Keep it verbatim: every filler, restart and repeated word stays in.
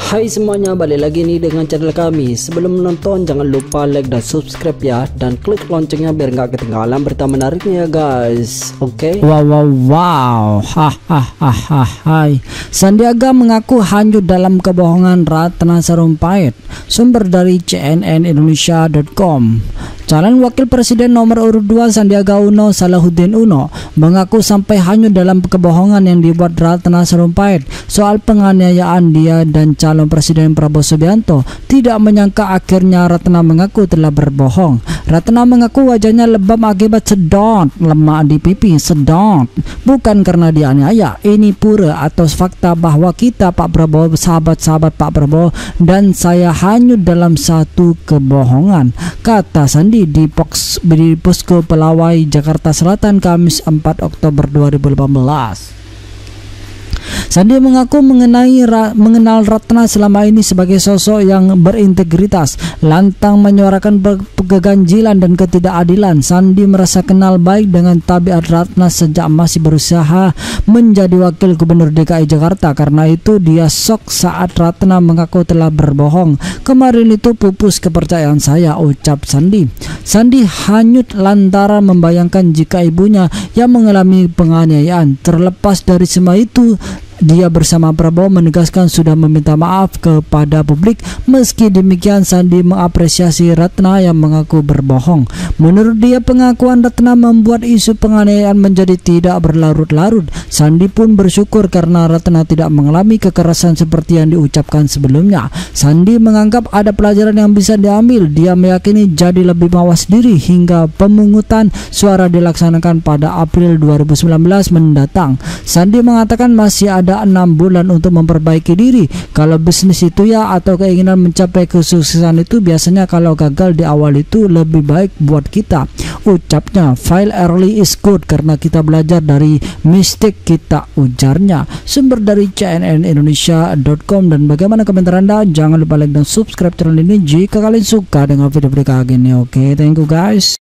Hai semuanya, balik lagi nih dengan channel kami. Sebelum menonton jangan lupa like dan subscribe ya, dan klik loncengnya biar nggak ketinggalan berita menariknya ya guys. Oke okay? Wow wow wow, hahaha. Hai, Sandiaga mengaku hanyut dalam kebohongan Ratna Sarumpait. Sumber dari C N N Indonesia dot com. Calon Wakil Presiden nomor urut dua Sandiaga Uno Salahuddin Uno mengaku sampai hanyut dalam kebohongan yang dibuat Ratna Sarumpait soal penganiayaan dia dan calon Presiden Prabowo Subianto. Tidak menyangka akhirnya Ratna mengaku telah berbohong. Ratna mengaku wajahnya lebam akibat sedot lemak di pipi. Sedot bukan karena dianiaya. Ini pura atau fakta bahwa kita Pak Prabowo, sahabat-sahabat Pak Prabowo dan saya hanyut dalam satu kebohongan, kata Sandi di, Poks, di Posko Pelawai Jakarta Selatan Kamis empat Oktober dua ribu delapan belas. Sandi mengaku mengenai ra, mengenal Ratna selama ini sebagai sosok yang berintegritas, lantang menyuarakan keganjilan dan ketidakadilan. Sandi merasa kenal baik dengan tabiat Ratna sejak masih berusaha menjadi wakil gubernur D K I Jakarta. Karena itu dia shock saat Ratna mengaku telah berbohong. Kemarin itu pupus kepercayaan saya, ucap Sandi. Sandi hanyut lantaran membayangkan jika ibunya yang mengalami penganiayaan. Terlepas dari semua itu, dia bersama Prabowo menegaskan sudah meminta maaf kepada publik. Meski demikian, Sandi mengapresiasi Ratna yang mengaku berbohong. Menurut dia, pengakuan Ratna membuat isu penganiayaan menjadi tidak berlarut-larut. Sandi pun bersyukur karena Ratna tidak mengalami kekerasan seperti yang diucapkan sebelumnya. Sandi menganggap ada pelajaran yang bisa diambil. Dia meyakini jadi lebih mawas diri hingga pemungutan suara dilaksanakan pada April dua ribu sembilan belas mendatang. Sandi mengatakan masih ada Ada enam bulan untuk memperbaiki diri. Kalau bisnis itu ya, atau keinginan mencapai kesuksesan itu, biasanya kalau gagal di awal itu lebih baik buat kita, ucapnya. Fail early is good karena kita belajar dari mistik kita, ujarnya. Sumber dari C N N Indonesia dot com. Dan bagaimana komentar Anda? Jangan lupa like dan subscribe channel ini jika kalian suka dengan video-video kayak gini. Oke, okay, thank you guys.